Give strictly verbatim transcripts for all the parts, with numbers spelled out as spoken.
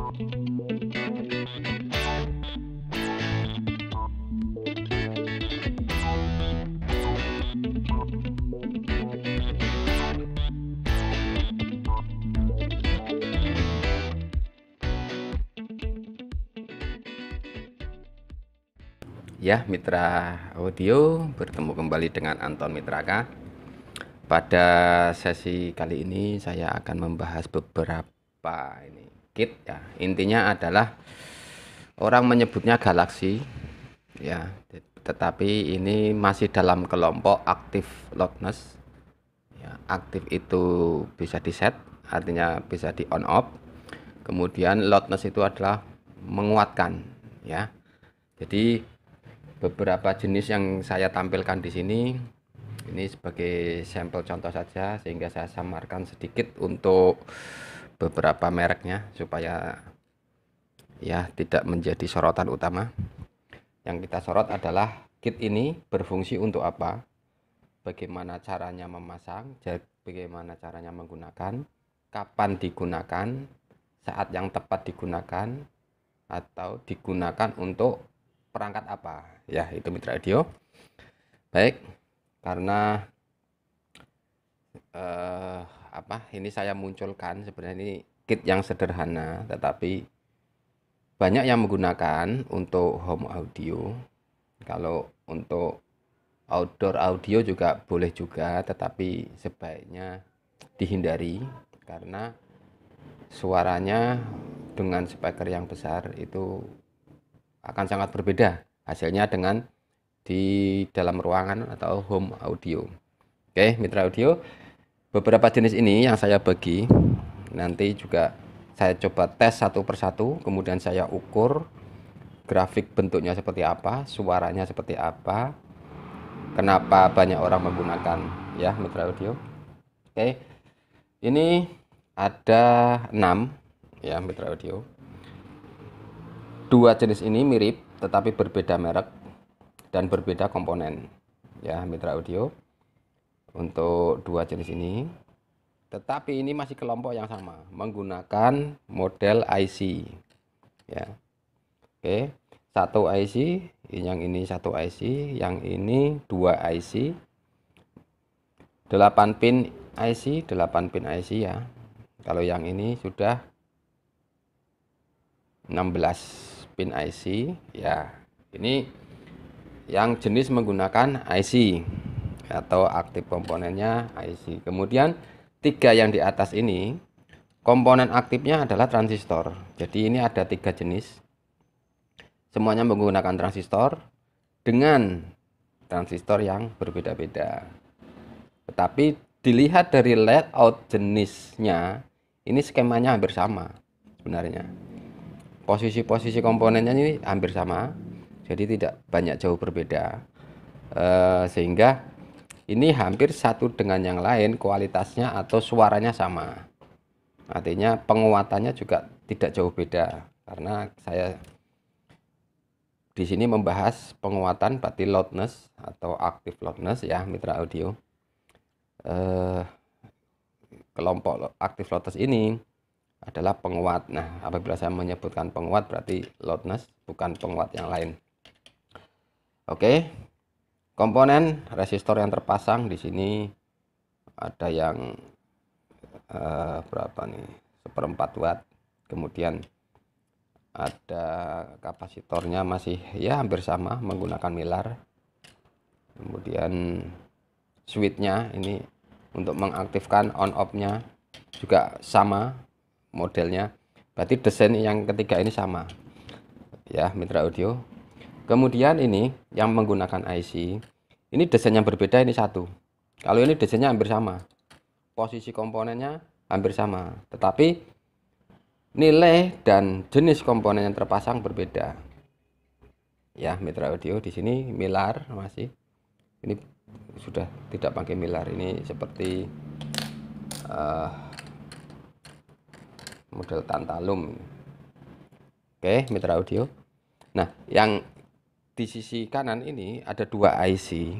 Ya, mitra audio, bertemu kembali dengan Anton Mitraka. Pada sesi kali ini saya akan membahas beberapa ini kit ya. Intinya adalah orang menyebutnya galaksi ya, tetapi ini masih dalam kelompok aktif loudness. Ya, aktif itu bisa di set, artinya bisa di on off. Kemudian loudness itu adalah menguatkan ya. Jadi beberapa jenis yang saya tampilkan di sini ini sebagai sampel contoh saja, sehingga saya samarkan sedikit untuk beberapa mereknya supaya ya tidak menjadi sorotan utama. Yang kita sorot adalah kit ini berfungsi untuk apa, bagaimana caranya memasang, bagaimana caranya menggunakan, kapan digunakan, saat yang tepat digunakan, atau digunakan untuk perangkat apa ya, itu mitra audio. Baik, karena eh, apa ini saya munculkan sebenarnya ini kit yang sederhana, tetapi banyak yang menggunakan untuk home audio. Kalau untuk outdoor audio juga boleh juga, tetapi sebaiknya dihindari karena suaranya dengan speaker yang besar itu akan sangat berbeda hasilnya dengan di dalam ruangan atau home audio. Oke, mitra audio, beberapa jenis ini yang saya bagi, nanti juga saya coba tes satu persatu, kemudian saya ukur grafik bentuknya seperti apa, suaranya seperti apa, kenapa banyak orang menggunakan ya mitra audio. Oke, ini ada enam ya mitra audio. Dua jenis ini mirip tetapi berbeda merek dan berbeda komponen ya mitra audio. Untuk dua jenis ini, tetapi ini masih kelompok yang sama, menggunakan model I C ya. Oke, satu I C, yang ini satu I C, yang ini dua I C, delapan pin I C, delapan pin I C ya. Kalau yang ini sudah enam belas pin I C ya. Ini yang jenis menggunakan I C atau aktif komponennya I C. Kemudian tiga yang di atas ini komponen aktifnya adalah transistor. Jadi ini ada tiga jenis, semuanya menggunakan transistor dengan transistor yang berbeda-beda. Tetapi dilihat dari layout jenisnya, ini skemanya hampir sama sebenarnya. Posisi-posisi komponennya ini hampir sama, jadi tidak banyak jauh berbeda, e, sehingga ini hampir satu dengan yang lain kualitasnya atau suaranya sama. Artinya penguatannya juga tidak jauh beda, karena saya di sini membahas penguatan berarti loudness atau active loudness ya mitra audio. E, kelompok active loudness ini adalah penguat. Nah, apabila saya menyebutkan penguat berarti loudness, bukan penguat yang lain. Oke, komponen resistor yang terpasang di sini ada yang eh, berapa nih, seperempat watt. Kemudian ada kapasitornya masih ya hampir sama menggunakan milar. Kemudian switchnya ini untuk mengaktifkan on off-nya juga sama modelnya, berarti desain yang ketiga ini sama ya mitra audio. Kemudian ini yang menggunakan I C, ini desain yang berbeda, ini satu. Kalau ini desainnya hampir sama, posisi komponennya hampir sama, tetapi nilai dan jenis komponen yang terpasang berbeda ya mitra audio. Di sini milar masih, ini sudah tidak pakai milar, ini seperti uh, model tantalum. Oke mitra audio, nah yang di sisi kanan ini ada dua I C,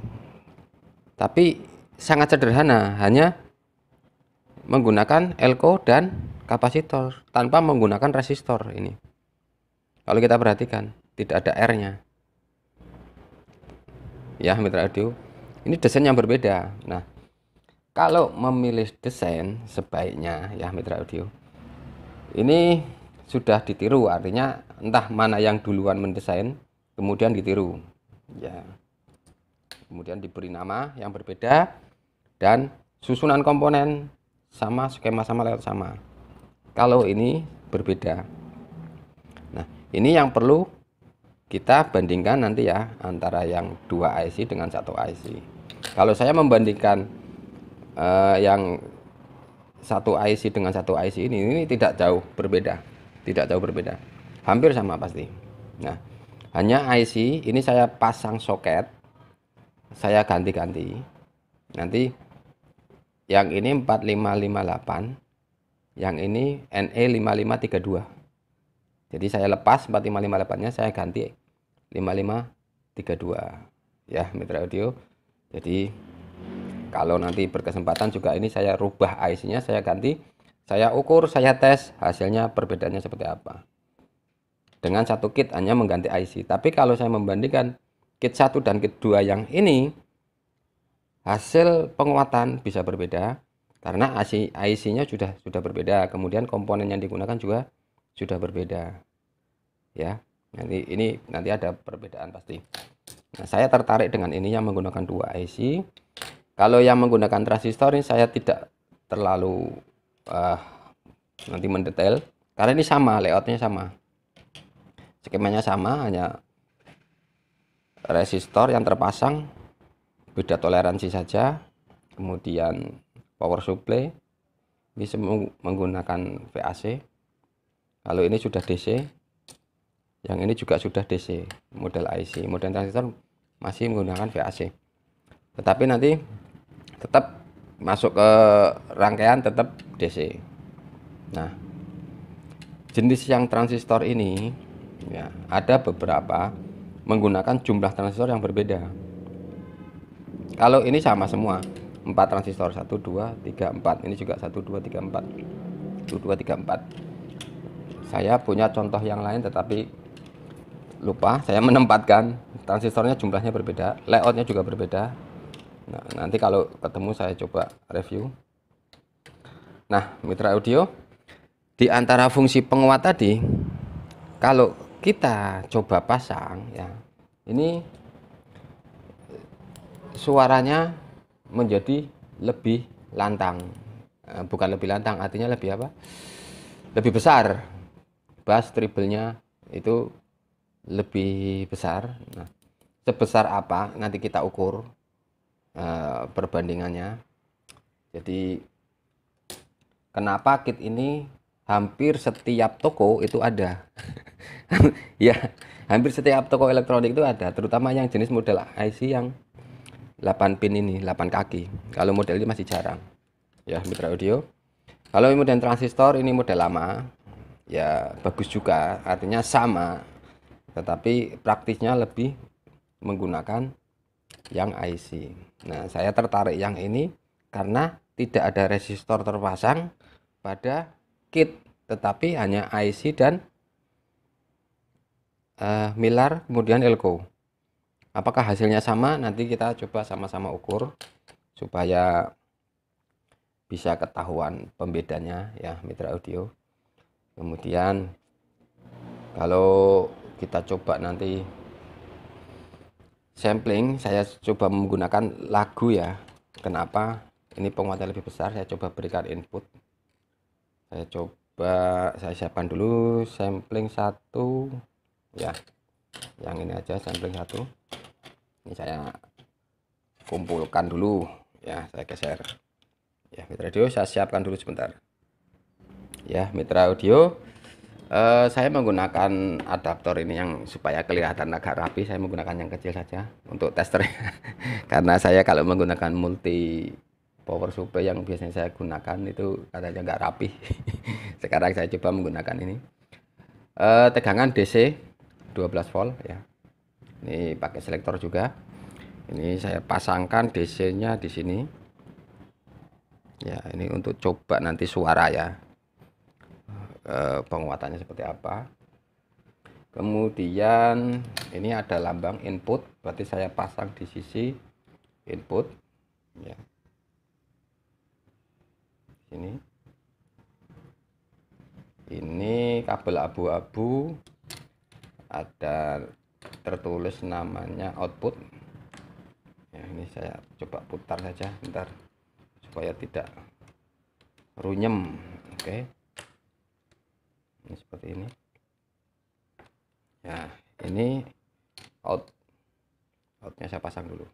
tapi sangat sederhana, hanya menggunakan elko dan kapasitor tanpa menggunakan resistor ini. Kalau kita perhatikan, tidak ada R-nya. Ya, mitra audio. Ini desain yang berbeda. Nah, kalau memilih desain sebaiknya ya mitra audio. Ini sudah ditiru, artinya entah mana yang duluan mendesain, kemudian ditiru. Ya. Kemudian diberi nama yang berbeda dan susunan komponen sama, skema sama, layout sama. Kalau ini berbeda. Nah, ini yang perlu kita bandingkan nanti ya antara yang dua I C dengan satu I C. Kalau saya membandingkan eh, yang satu I C dengan satu I C ini, ini tidak jauh berbeda, tidak jauh berbeda, hampir sama pasti. Nah, hanya I C ini saya pasang soket, saya ganti-ganti. Nanti yang ini empat lima lima delapan, yang ini N E lima lima tiga dua. Jadi saya lepas empat lima lima delapan-nya, saya ganti lima lima tiga dua. Ya, mitra audio. Jadi kalau nanti berkesempatan juga ini saya rubah I C-nya, saya ganti, saya ukur, saya tes, hasilnya perbedaannya seperti apa. Dengan satu kit hanya mengganti I C. Tapi kalau saya membandingkan kit satu dan kit dua yang ini, hasil penguatan bisa berbeda karena I C-nya sudah sudah berbeda, kemudian komponen yang digunakan juga sudah berbeda. Ya, nanti ini nanti ada perbedaan pasti. Nah, saya tertarik dengan ini yang menggunakan dua I C. Kalau yang menggunakan transistor ini saya tidak terlalu uh, nanti mendetail karena ini sama, layoutnya sama, skemanya sama, hanya resistor yang terpasang beda toleransi saja, kemudian power supply bisa menggunakan V A C. Kalau ini sudah D C, yang ini juga sudah D C, model I C, model transistor masih menggunakan V A C. Tetapi nanti tetap masuk ke rangkaian tetap D C. Nah, jenis yang transistor ini ya, ada beberapa menggunakan jumlah transistor yang berbeda. Kalau ini sama semua, empat transistor, satu dua tiga empat. Ini juga satu dua tiga empat. satu dua tiga empat. Saya punya contoh yang lain tetapi lupa, saya menempatkan transistornya jumlahnya berbeda, layoutnya juga berbeda. Nah, nanti kalau ketemu saya coba review. Nah, mitra audio, di antara fungsi penguat tadi, kalau kita coba pasang ya, ini suaranya menjadi lebih lantang. Bukan lebih lantang, artinya lebih apa? Lebih besar. Bass treble-nya itu lebih besar. Nah, sebesar apa nanti kita ukur uh, perbandingannya. Jadi kenapa kit ini hampir setiap toko itu ada. Ya, hampir setiap toko elektronik itu ada, terutama yang jenis model I C yang delapan pin ini, delapan kaki. Kalau model ini masih jarang. Ya, mitra audio. Kalau model transistor ini model lama, ya bagus juga, artinya sama, tetapi praktisnya lebih menggunakan yang I C. Nah, saya tertarik yang ini karena tidak ada resistor terpasang pada kit, tetapi hanya I C dan uh, Mylar kemudian Elco. Apakah hasilnya sama? Nanti kita coba sama-sama ukur supaya bisa ketahuan pembedanya ya mitra audio. Kemudian kalau kita coba nanti sampling, saya coba menggunakan lagu ya. Kenapa? Ini penguatnya lebih besar, saya coba berikan input. Saya coba, saya siapkan dulu sampling satu ya. Yang ini aja sampling satu. Ini saya kumpulkan dulu ya, saya geser. Ya, mitra audio, saya siapkan dulu sebentar. Ya, mitra audio, eh, saya menggunakan adaptor ini yang supaya kelihatan agak rapi. Saya menggunakan yang kecil saja untuk testernya. Karena saya kalau menggunakan multi power supply yang biasanya saya gunakan itu katanya nggak rapi. Sekarang saya coba menggunakan ini. Eh, tegangan D C dua belas volt ya. Ini pakai selektor juga. Ini saya pasangkan D C-nya di sini. Ya, ini untuk coba nanti suara ya. eh, penguatannya seperti apa. Kemudian ini ada lambang input, berarti saya pasang di sisi input ya. Ini ini kabel abu-abu, ada tertulis namanya output ya. Ini saya coba putar saja bentar supaya tidak runyem. Oke, ini seperti ini ya. Ini out outnya saya pasang dulu.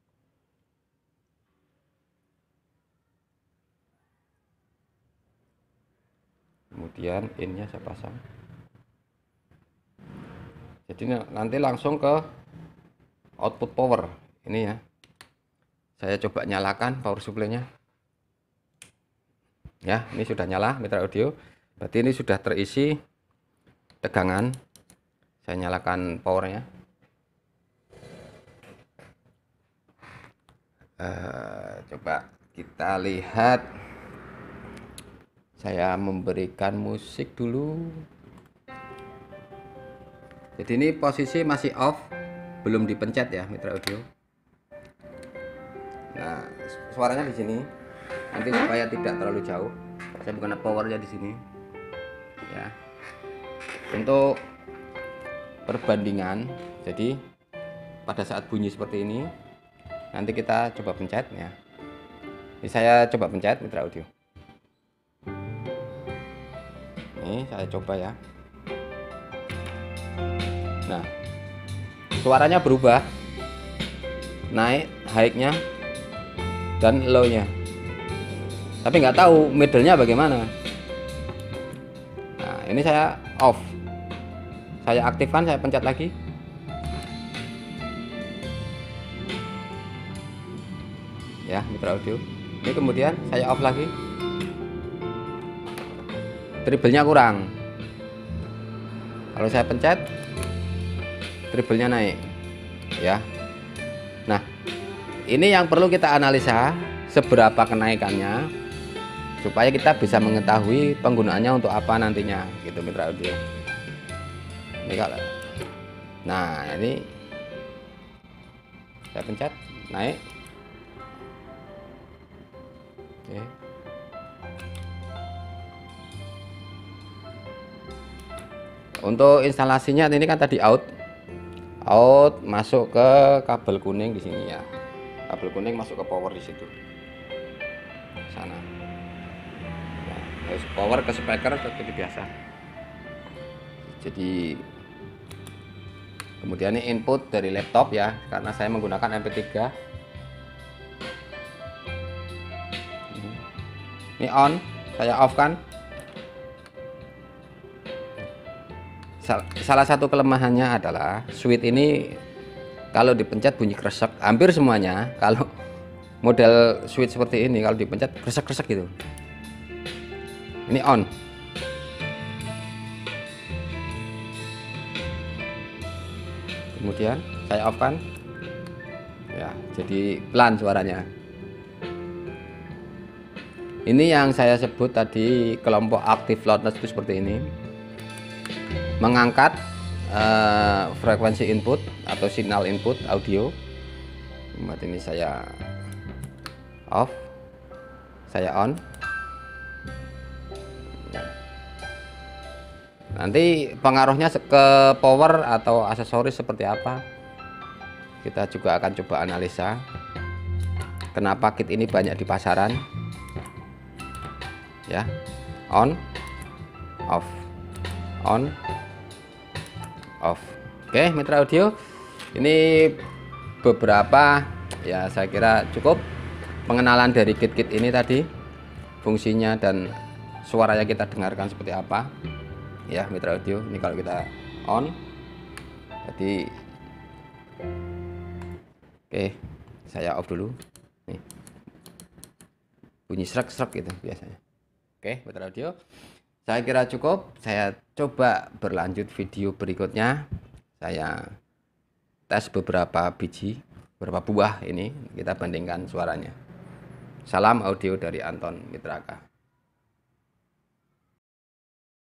Kemudian innya saya pasang. Jadi nanti langsung ke output power ini ya. Saya coba nyalakan power supply-nya ya. Ini sudah nyala mitra audio, berarti ini sudah terisi tegangan. Saya nyalakan powernya. Uh, coba kita lihat. Saya memberikan musik dulu. Jadi ini posisi masih off, belum dipencet ya mitra audio. Nah, suaranya di sini. Nanti supaya tidak terlalu jauh, saya bukan powernya di sini. Ya. Untuk perbandingan, jadi pada saat bunyi seperti ini, nanti kita coba pencet ya. Ini saya coba pencet mitra audio. Ini saya coba ya. Nah, suaranya berubah, naik high-nya dan low-nya, tapi nggak tahu middle-nya bagaimana. Nah, ini saya off, saya aktifkan, saya pencet lagi. Ya mitra audio, ini kemudian saya off lagi. Treble-nya kurang. Kalau saya pencet, treble-nya naik ya. Nah, ini yang perlu kita analisa seberapa kenaikannya supaya kita bisa mengetahui penggunaannya untuk apa nantinya gitu mitra audio. Ini kalau nah ini saya pencet naik. Oke. Untuk instalasinya ini kan tadi out, out masuk ke kabel kuning di sini ya. Kabel kuning masuk ke power di situ, sana. Nah, power ke speaker seperti biasa. Jadi kemudian ini input dari laptop ya, karena saya menggunakan M P tiga. Ini on, saya off kan. Salah satu kelemahannya adalah switch ini kalau dipencet bunyi kresek, hampir semuanya kalau model switch seperti ini kalau dipencet kresek-kresek gitu. Ini on. Kemudian saya off kan ya, jadi pelan suaranya. Ini yang saya sebut tadi kelompok active loudness itu seperti ini, mengangkat uh, frekuensi input atau signal input audio. Kemudian ini saya off, saya on. Nanti pengaruhnya ke power atau aksesoris seperti apa, kita juga akan coba analisa. Kenapa kit ini banyak di pasaran ya. On, off, on, off. Oke mitra audio, ini beberapa ya, saya kira cukup pengenalan dari kit-kit ini tadi, fungsinya dan suaranya kita dengarkan seperti apa ya mitra audio. Ini kalau kita on, jadi oke saya off dulu. Nih bunyi serak-serak gitu biasanya. Oke mitra audio, saya kira cukup. Saya coba berlanjut video berikutnya. Saya tes beberapa biji, beberapa buah ini, kita bandingkan suaranya. Salam audio dari Anton Mitraka.